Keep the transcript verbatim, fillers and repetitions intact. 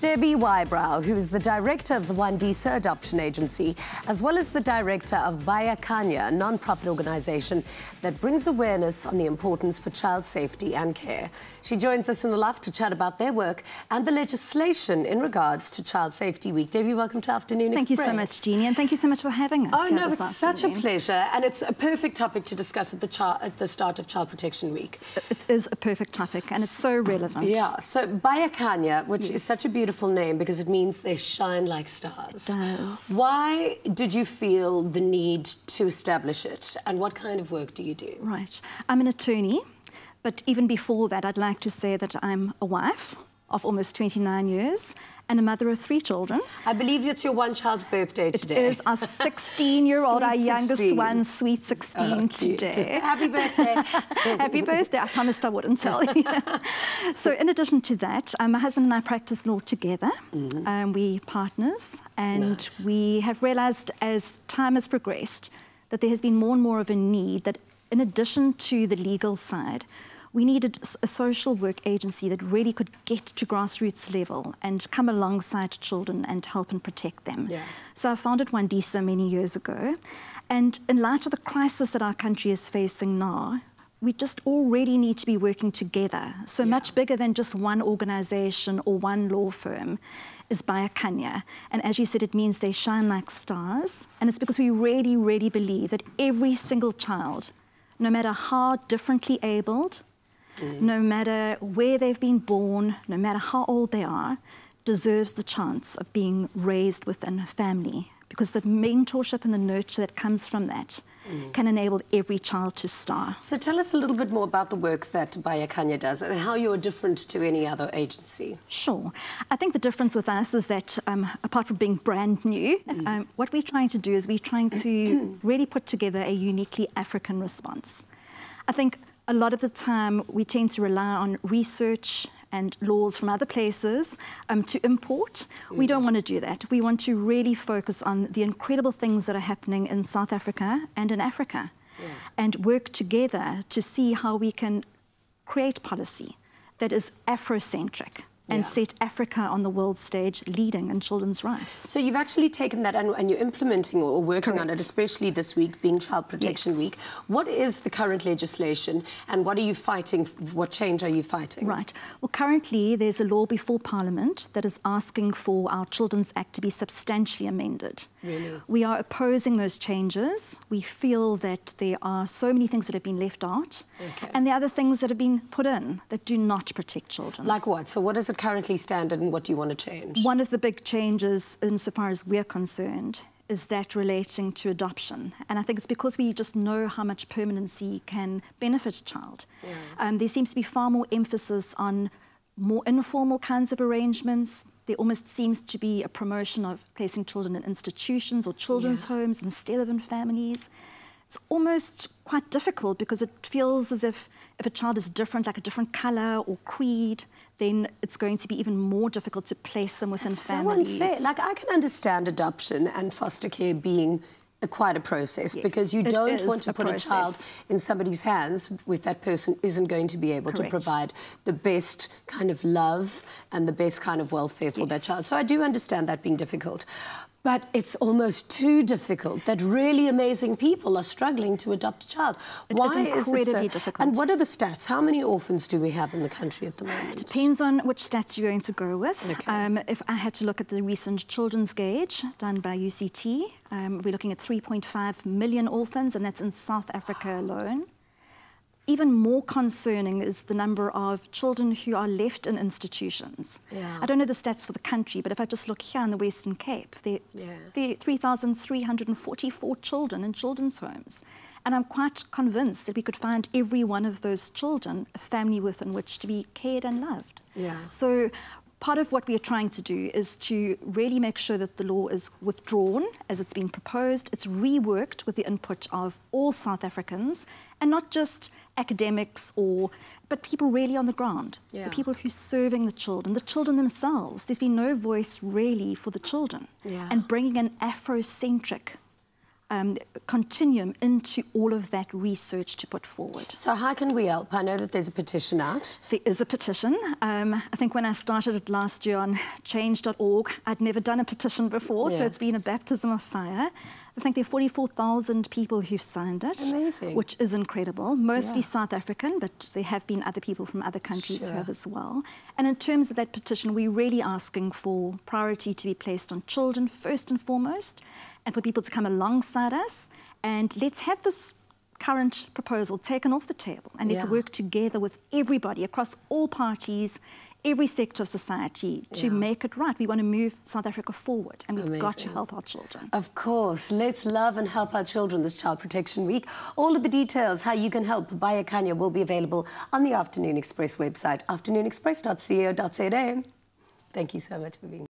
Debbie Wybrow, who is the director of the Wandisa Adoption Agency, as well as the director of Bayakhanya, a non-profit organisation that brings awareness on the importance for child safety and care. She joins us in the loft to chat about their work and the legislation in regards to Child Safety Week. Debbie, welcome to Afternoon Thank Express. you so much, Jeannie, and thank you so much for having us. Oh, no, it's afternoon. such a pleasure, and it's a perfect topic to discuss at the, at the start of Child Protection Week. It is a perfect topic, and it's so relevant. Yeah, so Bayakhanya, which yes. is such a beautiful name because it means they shine like stars. It does. Why did you feel the need to establish it, and what kind of work do you do? Right. I'm an attorney, but even before that, I'd like to say that I'm a wife of almost twenty-nine years and a mother of three children. I believe it's your one child's birthday today. It is our sixteen-year-old, our youngest sixteen. one, sweet sixteen oh, today. Happy birthday. Happy birthday. I promised I wouldn't tell you. So in addition to that, um, my husband and I practice law together. Mm-hmm. um, we partners, and nice. We have realised as time has progressed that there has been more and more of a need that in addition to the legal side, we needed a social work agency that really could get to grassroots level and come alongside children and help and protect them. Yeah. So I founded Wandisa many years ago, and in light of the crisis that our country is facing now, we just already need to be working together. So yeah. much bigger than just one organisation or one law firm is Bayakhanya. And as you said, it means they shine like stars, and it's because we really, really believe that every single child, no matter how differently abled, Mm. no matter where they've been born, no matter how old they are, deserves the chance of being raised within a family, because the mentorship and the nurture that comes from that mm. can enable every child to star. So tell us a little bit more about the work that Bayakhanya does and how you're different to any other agency. Sure. I think the difference with us is that, um, apart from being brand new, mm. um, what we're trying to do is we're trying to really put together a uniquely African response. I think a lot of the time we tend to rely on research and laws from other places um, to import. Mm. We don't want to do that. We want to really focus on the incredible things that are happening in South Africa and in Africa, yeah. and work together to see how we can create policy that is Afrocentric and yeah. set Africa on the world stage leading in children's rights. So you've actually taken that and, and you're implementing or working Correct. on it, especially this week being Child Protection yes. Week. What is the current legislation and what are you fighting, what change are you fighting? Right. Well, currently there's a law before Parliament that is asking for our Children's Act to be substantially amended. Really? We are opposing those changes. We feel that there are so many things that have been left out, okay. and the other things that have been put in that do not protect children. Like what? So what is it currently standard and what do you want to change? One of the big changes, insofar as we're concerned, is that relating to adoption. And I think it's because we just know how much permanency can benefit a child. Yeah. Um, there seems to be far more emphasis on more informal kinds of arrangements. There almost seems to be a promotion of placing children in institutions or children's yeah. homes instead of in families. It's almost quite difficult because it feels as if if a child is different, like a different colour or creed, then it's going to be even more difficult to place them within That's families. So unfair. Like, I can understand adoption and foster care being a quite a process, yes, because you don't want to put process. a child in somebody's hands if that person isn't going to be able Correct. to provide the best kind of love and the best kind of welfare for yes. that child. So I do understand that being difficult. But it's almost too difficult that really amazing people are struggling to adopt a child. It Why is is it so difficult? And what are the stats? How many orphans do we have in the country at the moment? It depends on which stats you're going to go with. Okay. Um, if I had to look at the recent children's gauge done by U C T, um, we're looking at three point five million orphans, and that's in South Africa alone. Even more concerning is the number of children who are left in institutions. Yeah. I don't know the stats for the country, but if I just look here in the Western Cape, there, yeah. there are three thousand three hundred forty-four children in children's homes. And I'm quite convinced that we could find every one of those children a family within which to be cared and loved. Yeah. So part of what we are trying to do is to really make sure that the law is withdrawn as it's been proposed. It's reworked with the input of all South Africans, and not just academics or, but people really on the ground, yeah. the people who are serving the children, the children themselves. There's been no voice really for the children. Yeah. And bringing an Afrocentric um, continuum into all of that research to put forward. So how can we help? I know that there's a petition out. There is a petition. Um, I think when I started it last year on change dot org, I'd never done a petition before, yeah. so it's been a baptism of fire. I think there are forty-four thousand people who've signed it. Amazing. Which is incredible. Mostly yeah. South African, but there have been other people from other countries sure. who have as well. And in terms of that petition, we're really asking for priority to be placed on children first and foremost, and for people to come alongside us. And let's have this current proposal taken off the table, and let's yeah. work together with everybody across all parties, every sector of society to yeah. make it right. We want to move South Africa forward, and we've Amazing. got to help our children. Of course. Let's love and help our children this Child Protection Week. All of the details, how you can help Bayakhanya, will be available on the Afternoon Express website, afternoon express dot co dot za. Thank you so much for being